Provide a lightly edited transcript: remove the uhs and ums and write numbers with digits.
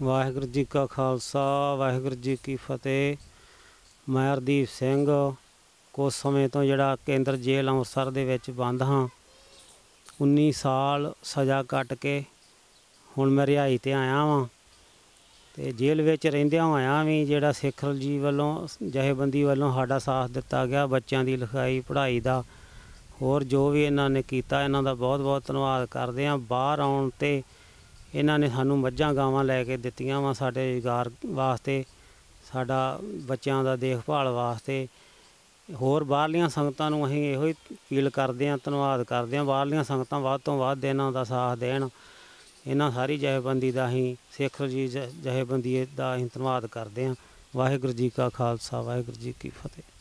वाहिगुरू जी का खालसा वाहिगुरू जी की फतेह। मैं हरदीप सिंह कुछ समय तो जिहड़ा केंद्र जेल अमृतसर दे विच बंद हाँ। 19 साल सज़ा कट के हुण मैं रिहाई ते आया वां ते जेल विच रहिंदियां होइयां भी जिहड़ा सिख जी वल्लों जथेबंदी वल्लों साडा साथ दिता गया बच्चों की लिखाई पढ़ाई का होर जो भी इन्हां ने कीता इन्हां दा बहुत बहुत धन्नवाद करदे आं। बाहर आउण ते इन्हां ने सानूं मੱਝਾਂ गावां लैके दित्तियां वा साडे रोज़गार वास्ते साडा बच्चों का देखभाल वास्ते। होर बाहरलियां संगतां नूं असीं इहो ही अपील करदे आं धन्नवाद करदे आं बाहरलियां संगतां वध तों वध इन्हां दा साथ देण। इन्हां सारी जथेबंदी दा असीं सिख जी जथेबंदी दा असीं धन्नवाद करदे आं। वाहिगुरू जी का खालसा वाहिगुरू जी की फतेह।